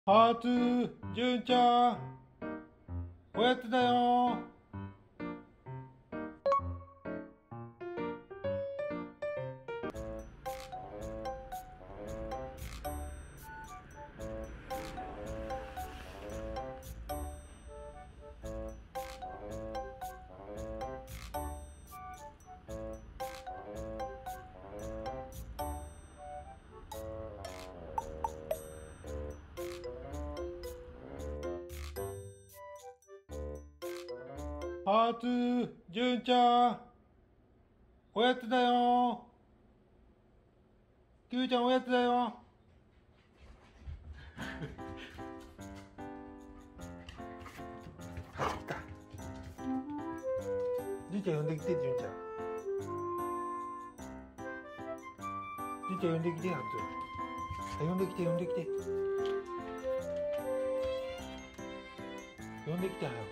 ハーツ、純ちゃん、おやつだよ。ハーツ、純ちゃん、おやつだよ。キューちゃん、おやつだよ。来た。純ちゃん呼んできて、純ちゃん。純ちゃん呼んできて、ハーツ。呼んできて、呼んできて。呼んできて、はよ。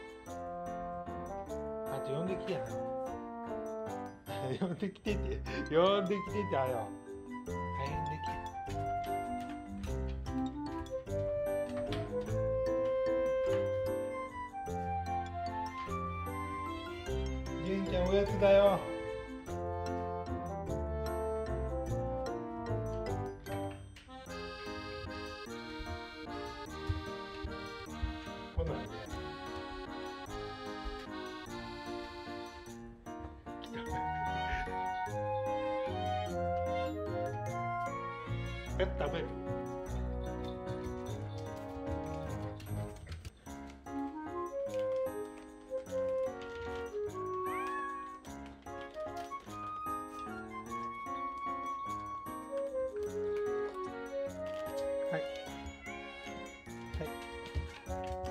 ハーツ、呼んできて、はよ。呼んできてって、呼んできてって、はよ。はい、呼んできて。純ちゃん、おやつだよ。来ないね。来た。食べる。はい。はい。